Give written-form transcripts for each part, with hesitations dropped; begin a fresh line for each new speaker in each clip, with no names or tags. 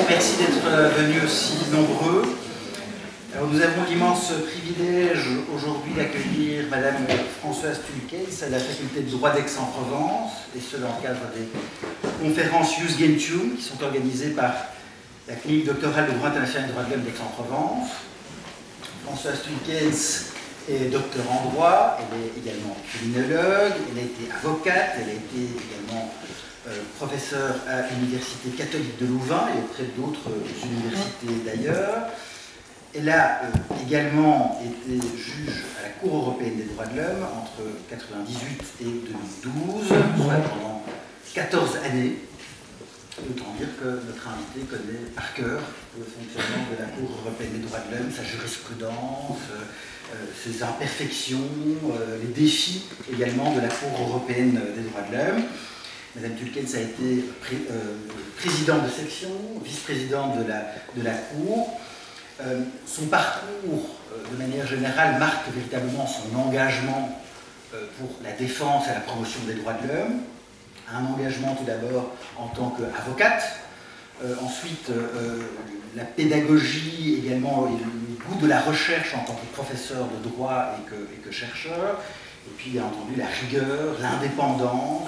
merci d'être venus aussi nombreux. Alors, nous avons l'immense privilège aujourd'hui d'accueillir Madame Françoise Tulkens à la faculté de droit d'Aix-en-Provence, et ce dans le cadre des conférences Jus Gentium qui sont organisées par la clinique doctorale de droit international et droit de l'homme d'Aix-en-Provence. Françoise Tulkens est docteur en droit, elle est également criminologue, elle a été avocate, elle a été également professeure à l'Université catholique de Louvain et auprès d'autres universités d'ailleurs. Elle a également été juge à la Cour européenne des droits de l'homme entre 1998 et 2012, soit pendant 14 années. Autant dire que notre invité connaît par cœur le fonctionnement de la Cour européenne des droits de l'homme, sa jurisprudence, ses imperfections, les défis également de la Cour européenne des droits de l'homme. Madame Tulkens a été présidente de section, vice-présidente de la Cour. Son parcours, de manière générale, marque véritablement son engagement pour la défense et la promotion des droits de l'homme. Un engagement tout d'abord en tant qu'avocate, ensuite la pédagogie également et le goût de la recherche en tant que professeur de droit et que chercheur, et puis bien entendu la rigueur, l'indépendance,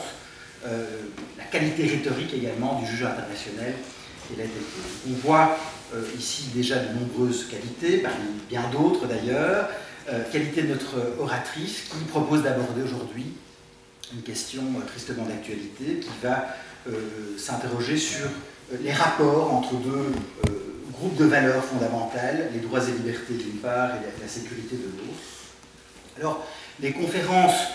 la qualité rhétorique également du juge international qu'elle a été. On voit ici déjà de nombreuses qualités, parmi bien d'autres d'ailleurs, qualité de notre oratrice qui propose d'aborder aujourd'hui une question tristement d'actualité qui va s'interroger sur les rapports entre deux groupes de valeurs fondamentales, les droits et libertés d'une part et la sécurité de l'autre. Alors, les conférences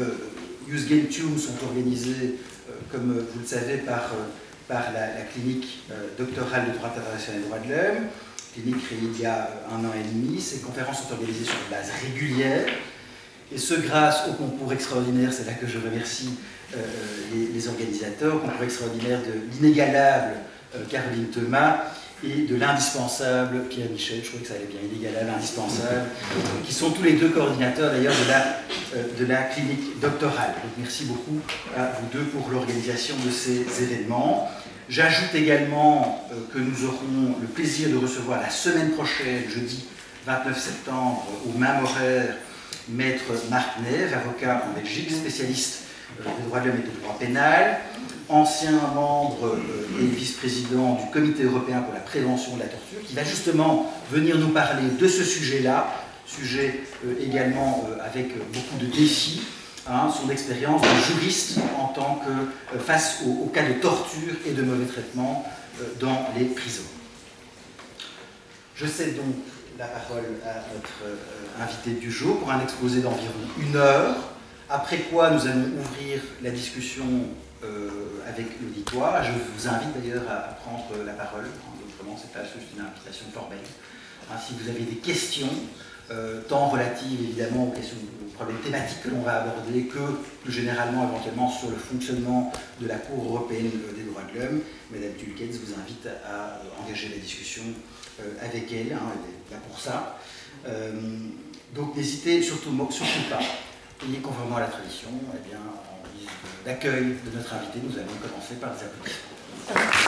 Jus Gentium sont organisées, comme vous le savez, par la clinique doctorale de droit international et de droit de l'homme, clinique créée il y a 1 an et demi. Ces conférences sont organisées sur une base régulière, et ce grâce au concours extraordinaire, c'est là que je remercie les organisateurs, concours extraordinaire de l'inégalable Caroline Thomas et de l'indispensable Pierre Michel, je trouvais que ça allait bien, inégalable, indispensable, qui sont tous les deux coordinateurs d'ailleurs de la clinique doctorale. Donc merci beaucoup à vous deux pour l'organisation de ces événements. J'ajoute également que nous aurons le plaisir de recevoir la semaine prochaine, jeudi 29 septembre, au même horaire, Maître Marc Neve, avocat en Belgique, spécialiste des droits de l'homme et du droit pénal, ancien membre et vice-président du Comité européen pour la prévention de la torture, qui va justement venir nous parler de ce sujet-là, sujet également avec beaucoup de défis, son expérience de juriste en tant que face aux cas de torture et de mauvais traitement dans les prisons. Je cède donc la parole à notre invité du jour pour un exposé d'environ 1 heure, après quoi nous allons ouvrir la discussion avec l'auditoire. Je vous invite d'ailleurs à prendre la parole, autrement c'est pas juste une invitation formelle. Si vous avez des questions, tant relatives évidemment aux problèmes thématiques que l'on va aborder, que plus généralement éventuellement sur le fonctionnement de la Cour européenne des droits de l'homme, Madame Tulkens vous invite à engager la discussion avec elle, elle est là pour ça. Donc n'hésitez surtout pas. Et conformément à la tradition, eh bien, en guise d'accueil de notre invité, nous allons commencer par les applaudissements.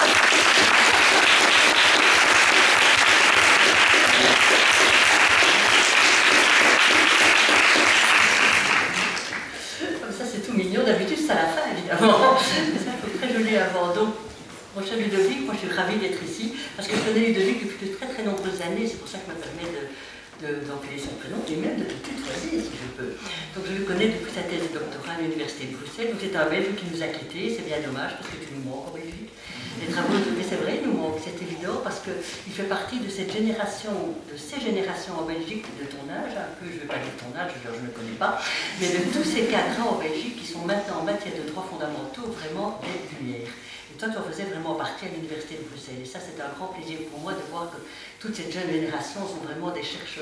Comme ça, c'est tout mignon. D'habitude, c'est à la fin, évidemment. Mais ça, c'est très joli avant. Donc, mon cher Ludovic, moi, je suis ravie d'être ici, parce que je connais Ludovic depuis de très très nombreuses années. C'est pour ça que je me permets d'employer son prénom et même de le tutoyer si je peux. Donc je le connais depuis sa thèse doctorale à l'Université de Bruxelles. Donc c'est un Belge qui nous a quittés, c'est bien dommage parce que tu nous manques en Belgique. Les travaux, mais c'est vrai, il nous manque, c'est évident parce qu'il fait partie de cette génération, de ces générations en Belgique de ton âge, un peu, je ne vais pas dire ton âge, je ne le connais pas, mais de tous ces cadres en Belgique qui sont maintenant en matière de droits fondamentaux vraiment des lumières. Et toi, tu en faisais vraiment partie à l'Université de Bruxelles. Et ça, c'est un grand plaisir pour moi de voir que toute cette jeune génération sont vraiment des chercheurs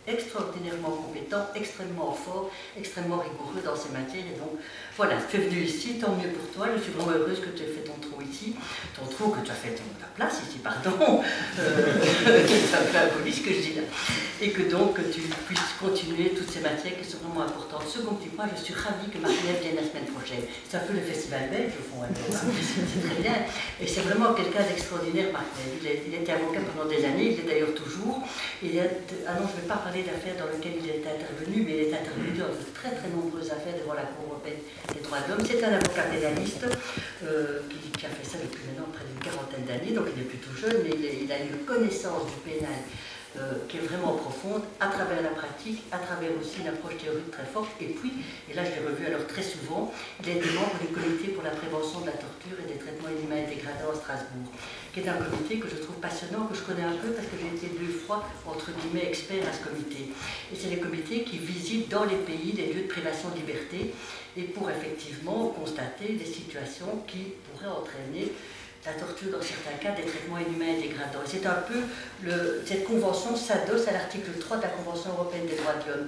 extraordinairement compétent, extrêmement fort, extrêmement rigoureux dans ces matières. Et donc, voilà, tu es venu ici, tant mieux pour toi. Je suis vraiment heureuse que tu aies fait ton trou ici. Ton trou, que tu as fait ta place ici, pardon. C'est un peu impoli ce que je dis là. Et que donc, que tu puisses continuer toutes ces matières qui sont vraiment importantes. Second petit point, je suis ravie que Marc-Nève vienne la semaine prochaine. C'est un peu le festival belge, au fond. C'est très bien. Et c'est vraiment quelqu'un d'extraordinaire, Marc-Nève. Il était avocat pendant des années, il l'est d'ailleurs toujours. Ah non, je ne vais pas parler d'affaires dans lesquelles il est intervenu, mais il est intervenu dans de très très nombreuses affaires devant la Cour européenne des droits de l'homme. C'est un avocat pénaliste qui a fait ça depuis maintenant près d'une quarantaine d'années, donc il n'est plus tout jeune, mais il a une connaissance du pénal qui est vraiment profonde, à travers la pratique, à travers aussi une approche théorique très forte. Et puis, et là je l'ai revu alors très souvent, il a été membre du comité pour la prévention de la torture et des traitements inhumains et dégradants à Strasbourg, qui est un comité que je trouve passionnant, que je connais un peu parce que j'ai été 2 fois, entre guillemets, expert à ce comité. Et c'est les comités qui visitent dans les pays des lieux de privation de liberté et pour effectivement constater des situations qui pourraient entraîner la torture dans certains cas, des traitements inhumains et dégradants. C'est un peu, cette convention s'adosse à l'article 3 de la Convention européenne des droits de l'homme.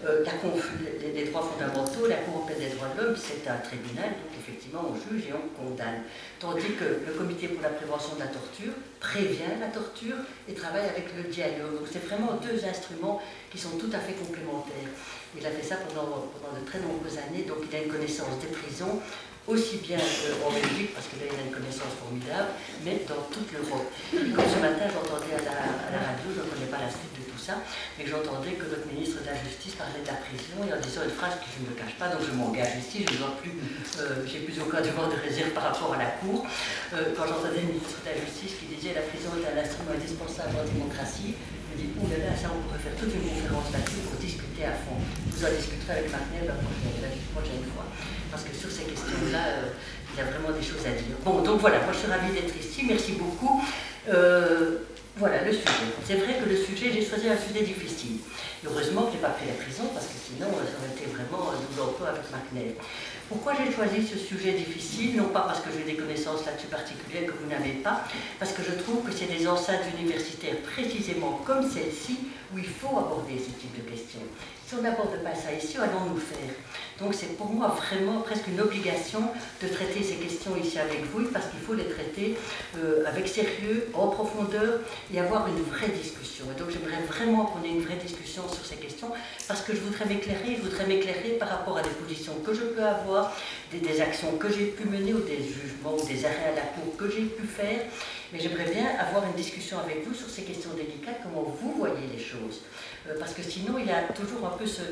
Les droits fondamentaux, la Cour européenne des droits de l'homme, c'est un tribunal, donc effectivement on juge et on condamne. Tandis que le comité pour la prévention de la torture prévient la torture et travaille avec le dialogue. Donc c'est vraiment 2 instruments qui sont tout à fait complémentaires. Il a fait ça pendant de très nombreuses années, donc il a une connaissance des prisons, aussi bien en Belgique, parce que là il a une connaissance formidable, mais dans toute l'Europe. Et comme ce matin j'entendais à la radio, je ne connais pas la suite de tout ça, mais j'entendais que notre ministre de la Justice parlait de la prison, et en disant une phrase que je ne me cache pas, donc je m'engage ici, j'ai plus aucun devoir de réserve par rapport à la Cour. Quand j'entendais le ministre de la Justice qui disait la prison est un instrument indispensable en démocratie, je me dis, ouh là là, ça on pourrait faire toute une conférence là-dessus pour discuter à fond. Vous en discuterez avec Marc-Nève la prochaine fois. Parce que sur ces questions-là, il y a vraiment des choses à dire. Bon, donc voilà, moi je suis ravie d'être ici, merci beaucoup. Voilà le sujet. C'est vrai que le sujet, j'ai choisi un sujet difficile. Heureusement que je n'ai pas pris la prison, parce que sinon, ça aurait été vraiment un double emploi avec Marc-Nève. Pourquoi j'ai choisi ce sujet difficile? Non pas parce que j'ai des connaissances là-dessus particulières que vous n'avez pas, parce que je trouve que c'est des enceintes universitaires précisément comme celle-ci où il faut aborder ce type de questions. Si on n'aborde pas ça ici, allons-nous le faire? Donc c'est pour moi vraiment presque une obligation de traiter ces questions ici avec vous, parce qu'il faut les traiter avec sérieux, en profondeur, et avoir une vraie discussion. Et donc j'aimerais vraiment qu'on ait une vraie discussion sur ces questions, parce que je voudrais m'éclairer par rapport à des positions que je peux avoir, des actions que j'ai pu mener, ou des jugements, ou des arrêts à la Cour que j'ai pu faire. Mais j'aimerais bien avoir une discussion avec vous sur ces questions délicates, comment vous voyez les choses. Parce que sinon, il y a toujours un peu ce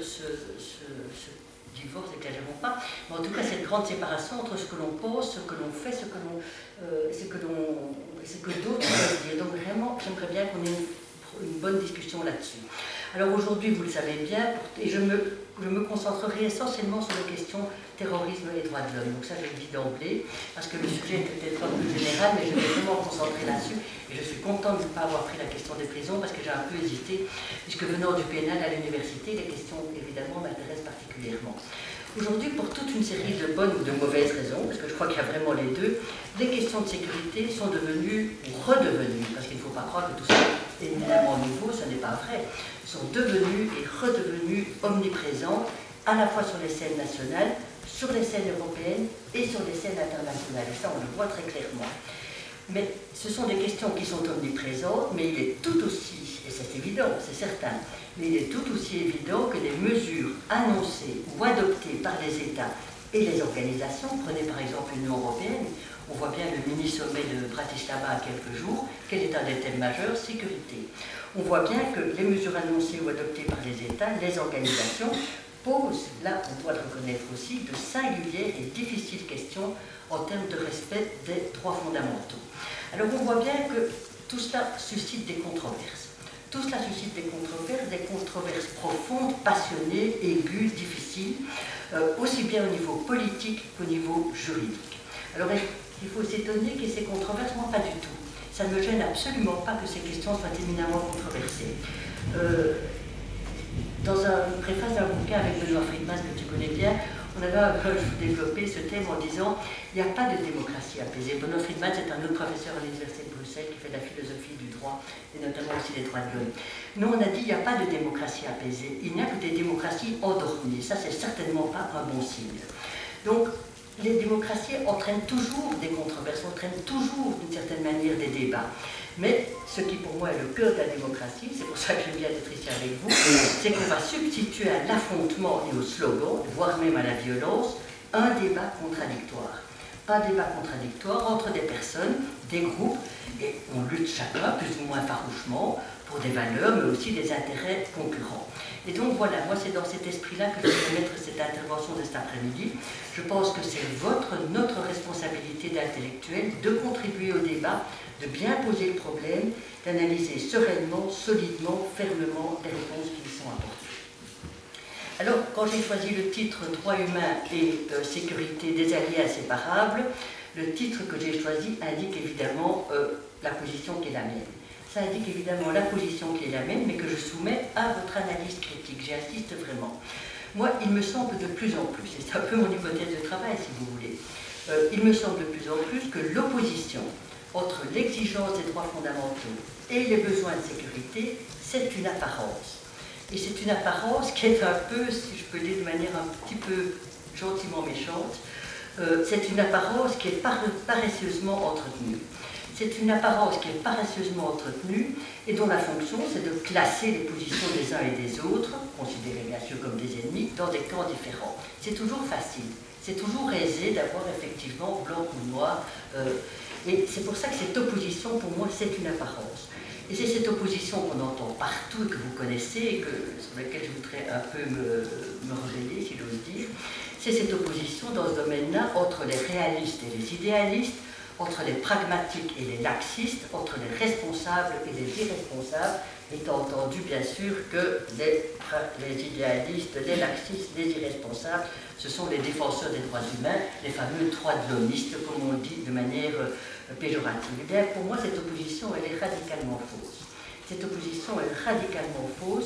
divorce, n'exagérons pas, mais en tout cas cette grande séparation entre ce que l'on pense, ce que l'on fait, ce que d'autres peuvent dire. Donc vraiment, j'aimerais bien qu'on ait une bonne discussion là-dessus. Alors aujourd'hui, vous le savez bien, et je me concentrerai essentiellement sur les questions terrorisme et droits de l'homme. Donc ça, je le dis d'emblée, parce que le sujet est peut-être un peu plus général, mais je vais vraiment me concentrer là-dessus. Et je suis contente de ne pas avoir pris la question des prisons, parce que j'ai un peu hésité, puisque venant du pénal à l'université, les questions, évidemment, m'intéressent particulièrement. Aujourd'hui, pour toute une série de bonnes ou de mauvaises raisons, parce que je crois qu'il y a vraiment les deux, les questions de sécurité sont devenues, ou redevenues, parce qu'il ne faut pas croire que tout ça est éminemment nouveau, ce n'est pas vrai, sont devenues et redevenues omniprésentes, à la fois sur les scènes nationales, sur les scènes européennes et sur les scènes internationales. Et ça, on le voit très clairement. Mais ce sont des questions qui sont omniprésentes, mais il est tout aussi, et c'est évident, c'est certain, mais il est tout aussi évident que les mesures annoncées ou adoptées par les États et les organisations, prenez par exemple l'Union européenne, on voit bien le mini-sommet de Bratislava à quelques jours, quel est un des thèmes majeurs? Sécurité. On voit bien que les mesures annoncées ou adoptées par les États, les organisations, posent, là on doit le reconnaître aussi, de singulières et difficiles questions en termes de respect des droits fondamentaux. Alors on voit bien que tout cela suscite des controverses. Tout cela suscite des controverses profondes, passionnées, aiguës, difficiles, aussi bien au niveau politique qu'au niveau juridique. Alors il faut s'étonner qu'il y ait ces controverses, moi pas du tout. Ça ne me gêne absolument pas que ces questions soient éminemment controversées. Dans une préface d'un bouquin avec Benoît Friedman, que tu connais bien, on avait développé ce thème en disant il n'y a pas de démocratie apaisée. Bruno Friedman, c'est un autre professeur à l'Université de Bruxelles qui fait de la philosophie du droit et notamment aussi des droits de l'homme. Nous, on a dit il n'y a pas de démocratie apaisée, il n'y a que des démocraties endormies. Ça, c'est certainement pas un bon signe. Donc, les démocraties entraînent toujours des controverses, entraînent toujours d'une certaine manière des débats. Mais ce qui pour moi est le cœur de la démocratie, c'est pour ça que j'aime bien être ici avec vous, c'est qu'on va substituer à l'affrontement et au slogan, voire même à la violence, un débat contradictoire. Un débat contradictoire entre des personnes, des groupes, et on lutte chacun plus ou moins farouchement pour des valeurs, mais aussi des intérêts concurrents. Et donc voilà, moi c'est dans cet esprit-là que je vais mettre cette intervention de cet après-midi. Je pense que c'est notre responsabilité d'intellectuels de contribuer au débat, de bien poser le problème, d'analyser sereinement, solidement, fermement les réponses qui y sont apportées. Alors, quand j'ai choisi le titre « Droits humains et sécurité des alliés inséparables », le titre que j'ai choisi indique évidemment la position qui est la mienne. Ça indique évidemment la position qui est la mienne, mais que je soumets à votre analyse critique. J'y insiste vraiment. Moi, il me semble de plus en plus, et c'est un peu mon hypothèse de travail si vous voulez, il me semble de plus en plus que l'opposition entre l'exigence des droits fondamentaux et les besoins de sécurité, c'est une apparence. Et c'est une apparence qui est un peu, si je peux dire de manière un petit peu gentiment méchante, c'est une apparence qui est paresseusement entretenue. C'est une apparence qui est paresseusement entretenue et dont la fonction, c'est de classer les positions des uns et des autres, considérés bien sûr comme des ennemis, dans des camps différents. C'est toujours facile, c'est toujours aisé d'avoir effectivement blanc ou noir. Et c'est pour ça que cette opposition, pour moi, c'est une apparence. Et c'est cette opposition qu'on entend partout et que vous connaissez et sur laquelle je voudrais un peu me rebeller, si j'ose dire. C'est cette opposition dans ce domaine-là entre les réalistes et les idéalistes, entre les pragmatiques et les laxistes, entre les responsables et les irresponsables, étant entendu bien sûr que les idéalistes, les laxistes, les irresponsables, ce sont les défenseurs des droits humains, les fameux droits de l'homiste, comme on dit de manière péjorative. Et bien, pour moi, cette opposition, elle est radicalement fausse. Cette opposition est radicalement fausse.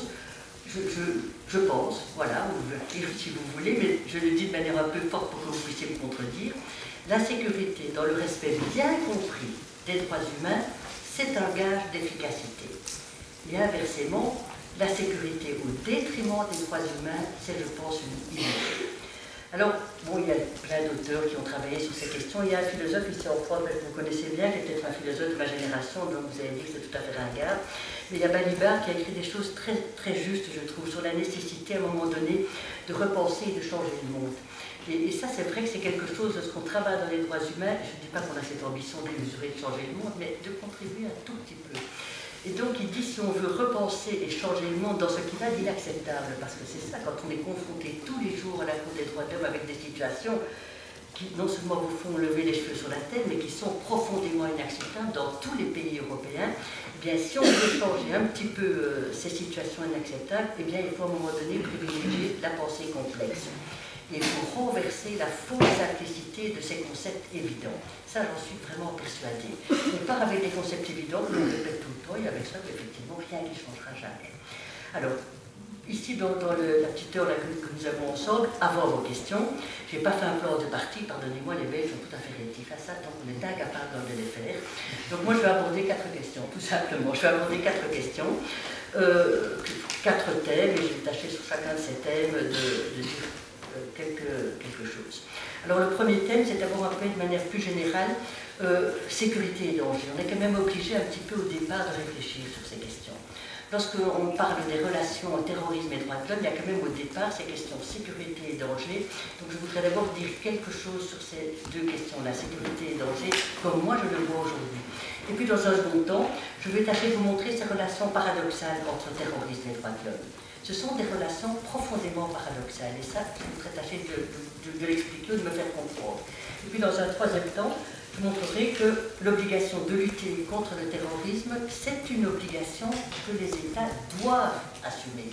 Je pense, voilà, ou si vous voulez, mais je le dis de manière un peu forte pour que vous puissiez me contredire, la sécurité, dans le respect bien compris des droits humains, c'est un gage d'efficacité. Et inversement, la sécurité au détriment des droits humains, c'est, je pense, une illusion. Alors, bon, il y a plein d'auteurs qui ont travaillé sur ces questions. Il y a un philosophe ici en France, que vous connaissez bien, qui est peut-être un philosophe de ma génération, donc vous avez dit que c'est tout à fait ringard. Mais il y a Balibar qui a écrit des choses très, très justes, je trouve, sur la nécessité, à un moment donné, de repenser et de changer le monde. Et ça, c'est vrai que c'est quelque chose de ce qu'on travaille dans les droits humains. Je ne dis pas qu'on a cette ambition démesurée de changer le monde, mais de contribuer un tout petit peu. Et donc, il dit, si on veut repenser et changer le monde dans ce qui va d'inacceptable, parce que c'est ça, quand on est confronté tous les jours à la Cour des droits de l'homme avec des situations qui non seulement vous font lever les cheveux sur la tête, mais qui sont profondément inacceptables dans tous les pays européens, eh bien, si on veut changer un petit peu ces situations inacceptables, eh bien, il faut à un moment donné privilégier la pensée complexe. Il faut renverser la fausse simplicité de ces concepts évidents. Ça, j'en suis vraiment persuadée. On part avec des concepts évidents, on le répète tout le temps, et avec ça, effectivement, rien ne changera jamais. Alors, ici, dans la petite heure là, que nous avons ensemble, avant vos questions, je n'ai pas fait un plan de partie, pardonnez-moi, les Belges sont tout à fait réactifs à ça, donc on est incapables de les faire. Donc moi, je vais aborder 4 questions, tout simplement. Je vais aborder 4 questions, 4 thèmes, et je vais tâcher sur chacun de ces thèmes de dire quelque chose. Alors le premier thème, c'est d'abord un peu de manière plus générale, sécurité et danger. On est quand même obligé un petit peu au départ de réfléchir sur ces questions. Lorsqu'on parle des relations terrorisme et droits de l'homme, il y a quand même au départ ces questions sécurité et danger. Donc je voudrais d'abord dire quelque chose sur ces deux questions-là, sécurité et danger, comme moi je le vois aujourd'hui. Et puis dans un second temps, je vais tâcher de vous montrer ces relations paradoxales entre terrorisme et droits de l'homme. Ce sont des relations profondément paradoxales, et ça, je voudrais tâcher de l'expliquer ou de me faire comprendre. Et puis dans un troisième temps, je montrerai que l'obligation de lutter contre le terrorisme, c'est une obligation que les États doivent assumer.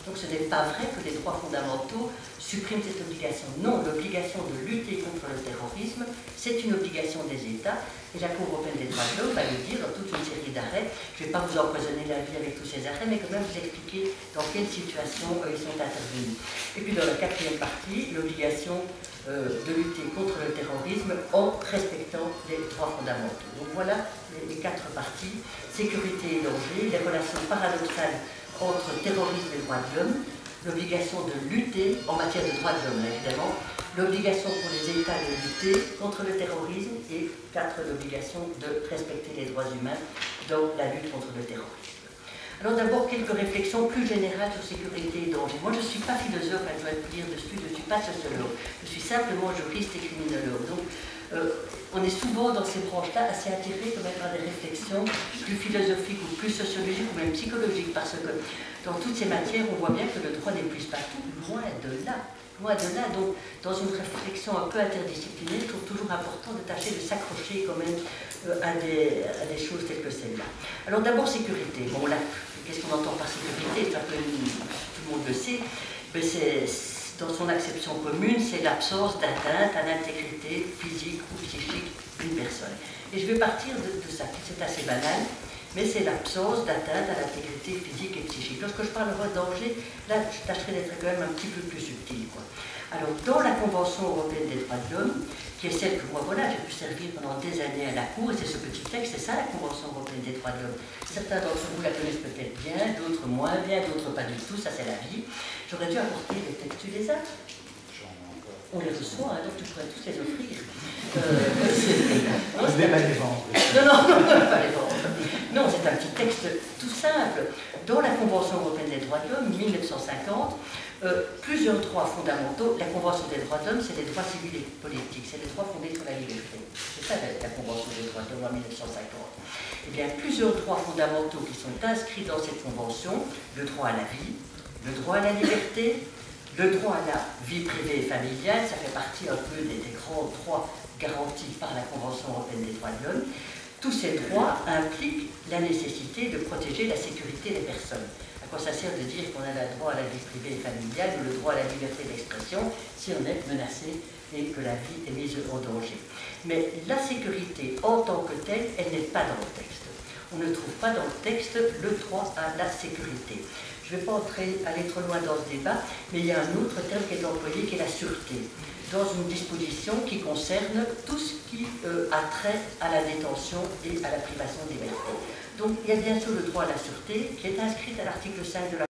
Donc ce n'est pas vrai que les droits fondamentaux suppriment cette obligation. Non, l'obligation de lutter contre le terrorisme, c'est une obligation des États, et la Cour européenne des droits de l'homme va le dire dans toute une série d'arrêts. Je ne vais pas vous empoisonner la vie avec tous ces arrêts, mais quand même vous expliquer dans quelle situation ils sont intervenus. Et puis dans la quatrième partie, l'obligation de lutter contre le terrorisme en respectant les droits fondamentaux. Donc voilà les quatre parties: sécurité et danger, les relations paradoxales entre terrorisme et droits de l'homme, l'obligation de lutter en matière de droits de l'homme, évidemment, l'obligation pour les États de lutter contre le terrorisme, et 4, l'obligation de respecter les droits humains dans la lutte contre le terrorisme. Alors d'abord, quelques réflexions plus générales sur sécurité et danger. Moi, je ne suis pas philosophe, je dois dire dessus, je ne suis pas sociologue, je suis simplement juriste et criminologue. Donc, on est souvent dans ces branches-là assez attirés quand même par des réflexions plus philosophiques ou plus sociologiques ou même psychologiques, parce que dans toutes ces matières, on voit bien que le droit n'épuise pas tout, loin de là. Loin de là, donc dans une réflexion un peu interdisciplinaire, je trouve toujours important de tâcher de s'accrocher quand même à des choses telles que celle-là. Alors d'abord, sécurité. Bon là, qu'est-ce qu'on entend par sécurité? Ça peut, tout le monde le sait, mais c'est, dans son acception commune, c'est l'absence d'atteinte à l'intégrité physique ou psychique d'une personne. Et je vais partir de ça, c'est assez banal, mais c'est l'absence d'atteinte à l'intégrité physique et psychique. Lorsque je parle de danger, là, je tâcherai d'être quand même un petit peu plus subtil, quoi. Alors, dans la Convention européenne des droits de l'homme, qui est celle que moi, voilà, j'ai pu servir pendant des années à la Cour, et c'est ce petit texte, c'est ça la Convention européenne des droits de l'homme. Certains d'entre vous la connaissent peut-être bien, d'autres moins bien, d'autres pas du tout, ça c'est la vie. J'aurais dû apporter les textes, tu les as? On les reçoit, hein, donc tu pourrais tous les offrir.
Je ne vais pas les vendre.
Non, pas les vendre. Non, c'est un petit texte tout simple. Dans la Convention européenne des droits de l'homme, 1950, plusieurs droits fondamentaux. La Convention des droits de l'homme, c'est les droits civils et politiques, c'est les droits fondés sur la liberté. C'est ça la Convention des droits de l'homme en 1950. Eh bien, plusieurs droits fondamentaux qui sont inscrits dans cette Convention: le droit à la vie, le droit à la liberté, le droit à la vie privée et familiale, ça fait partie un peu des grands droits garantis par la Convention européenne des droits de l'homme. Tous ces droits impliquent la nécessité de protéger la sécurité des personnes. À quoi ça sert de dire qu'on a le droit à la vie privée et familiale ou le droit à la liberté d'expression si on est menacé et que la vie est mise en danger? Mais la sécurité en tant que telle, elle n'est pas dans le texte. On ne trouve pas dans le texte le droit à la sécurité. Je ne vais pas aller trop loin dans ce débat, mais il y a un autre terme qui est employé, qui est la sûreté, dans une disposition qui concerne tout ce qui a trait à la détention et à la privation de liberté. Donc il y a bien sûr le droit à la sûreté qui est inscrit à l'article 5 de la